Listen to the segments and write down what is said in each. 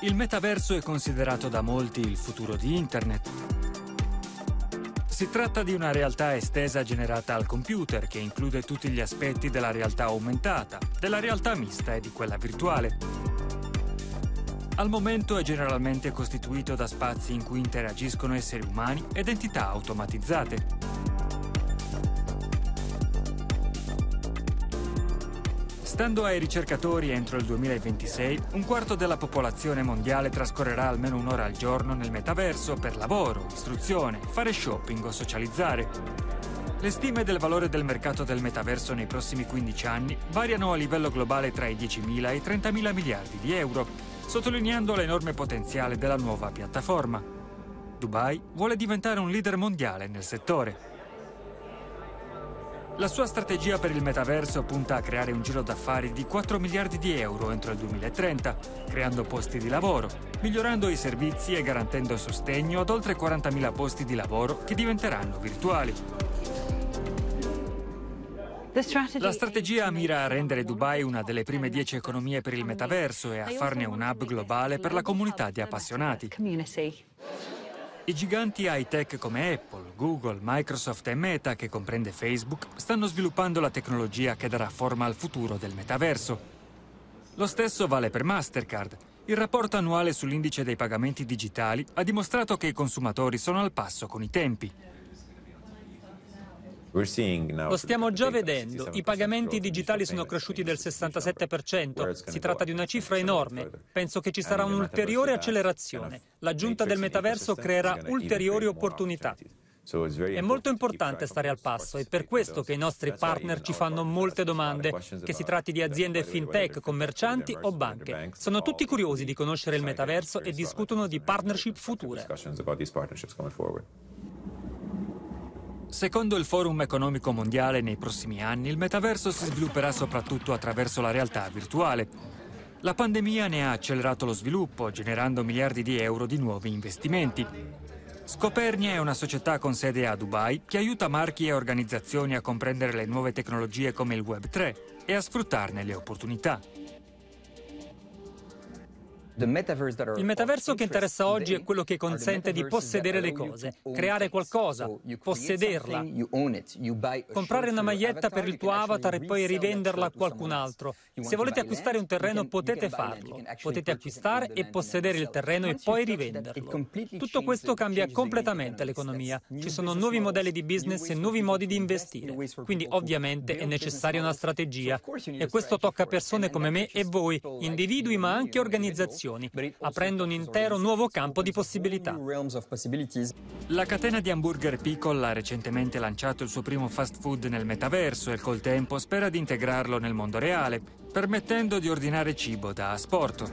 Il metaverso è considerato da molti il futuro di Internet. Si tratta di una realtà estesa generata al computer che include tutti gli aspetti della realtà aumentata, della realtà mista e di quella virtuale. Al momento è generalmente costituito da spazi in cui interagiscono esseri umani ed entità automatizzate. Stando ai ricercatori, entro il 2026, un quarto della popolazione mondiale trascorrerà almeno un'ora al giorno nel metaverso per lavoro, istruzione, fare shopping o socializzare. Le stime del valore del mercato del metaverso nei prossimi 15 anni variano a livello globale tra i 10.000 e i 30.000 miliardi di euro, sottolineando l'enorme potenziale della nuova piattaforma. Dubai vuole diventare un leader mondiale nel settore. La sua strategia per il metaverso punta a creare un giro d'affari di 4 miliardi di euro entro il 2030, creando posti di lavoro, migliorando i servizi e garantendo sostegno ad oltre 40.000 posti di lavoro che diventeranno virtuali. La strategia mira a rendere Dubai una delle prime 10 economie per il metaverso e a farne un hub globale per la comunità di appassionati. I giganti high-tech come Apple, Google, Microsoft e Meta, che comprende Facebook, stanno sviluppando la tecnologia che darà forma al futuro del metaverso. Lo stesso vale per Mastercard. Il rapporto annuale sull'indice dei pagamenti digitali ha dimostrato che i consumatori sono al passo con i tempi. Lo stiamo già vedendo, i pagamenti digitali sono cresciuti del 67%, si tratta di una cifra enorme. Penso che ci sarà un'ulteriore accelerazione. L'aggiunta del metaverso creerà ulteriori opportunità. È molto importante stare al passo, è per questo che i nostri partner ci fanno molte domande, che si tratti di aziende fintech, commercianti o banche. Sono tutti curiosi di conoscere il metaverso e discutono di partnership future. Secondo il Forum Economico Mondiale, nei prossimi anni il metaverso si svilupperà soprattutto attraverso la realtà virtuale. La pandemia ne ha accelerato lo sviluppo, generando miliardi di euro di nuovi investimenti. Scopernia è una società con sede a Dubai che aiuta marchi e organizzazioni a comprendere le nuove tecnologie come il Web3 e a sfruttarne le opportunità. Il metaverso che interessa oggi è quello che consente di possedere le cose, creare qualcosa, possederla, comprare una maglietta per il tuo avatar e poi rivenderla a qualcun altro. Se volete acquistare un terreno potete farlo, potete acquistare e possedere il terreno e poi rivenderlo. Tutto questo cambia completamente l'economia, ci sono nuovi modelli di business e nuovi modi di investire, quindi ovviamente è necessaria una strategia e questo tocca persone come me e voi, individui ma anche organizzazioni, aprendo un intero nuovo campo di possibilità. La catena di hamburger Pickle ha recentemente lanciato il suo primo fast food nel metaverso e col tempo spera di integrarlo nel mondo reale, permettendo di ordinare cibo da asporto.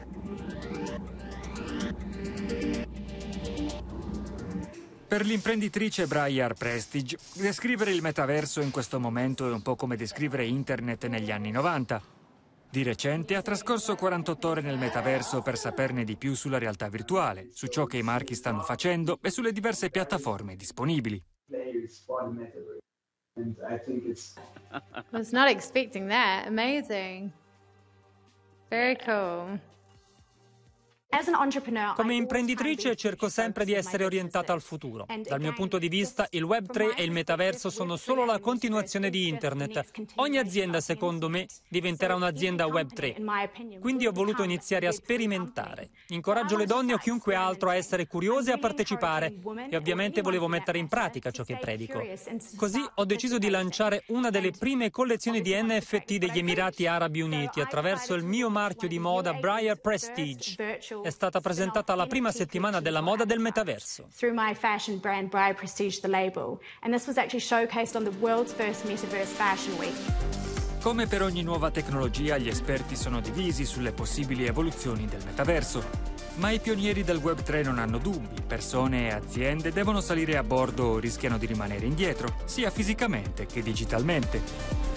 Per l'imprenditrice Briar Prestige, descrivere il metaverso in questo momento è un po' come descrivere Internet negli anni 90. Di recente ha trascorso 48 ore nel metaverso per saperne di più sulla realtà virtuale, su ciò che i marchi stanno facendo e sulle diverse piattaforme disponibili. Was not expecting that. Amazing. Very cool. Come imprenditrice cerco sempre di essere orientata al futuro. Dal mio punto di vista, il Web3 e il metaverso sono solo la continuazione di Internet. Ogni azienda, secondo me, diventerà un'azienda Web3. Quindi ho voluto iniziare a sperimentare. Incoraggio le donne o chiunque altro a essere curiose e a partecipare. E ovviamente volevo mettere in pratica ciò che predico. Così ho deciso di lanciare una delle prime collezioni di NFT degli Emirati Arabi Uniti attraverso il mio marchio di moda Briar Prestige. È stata presentata la prima settimana della moda del metaverso. Through my fashion brand Briar Prestige, the label, and this was actually showcased on the world's first Metaverse Fashion Week. Come per ogni nuova tecnologia, gli esperti sono divisi sulle possibili evoluzioni del metaverso. Ma i pionieri del Web3 non hanno dubbi. Persone e aziende devono salire a bordo o rischiano di rimanere indietro, sia fisicamente che digitalmente.